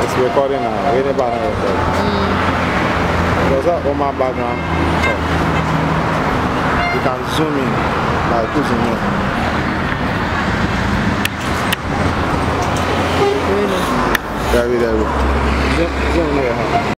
It's recording now. Wait about it. Because that on my background. You can zoom in by pushing in. Really? Very, very. Zoom here.